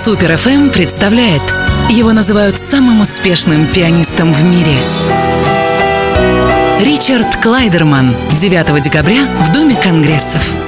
Супер ФМ представляет. Его называют самым успешным пианистом в мире. Ричард Клайдерман. 9 декабря в Доме конгрессов.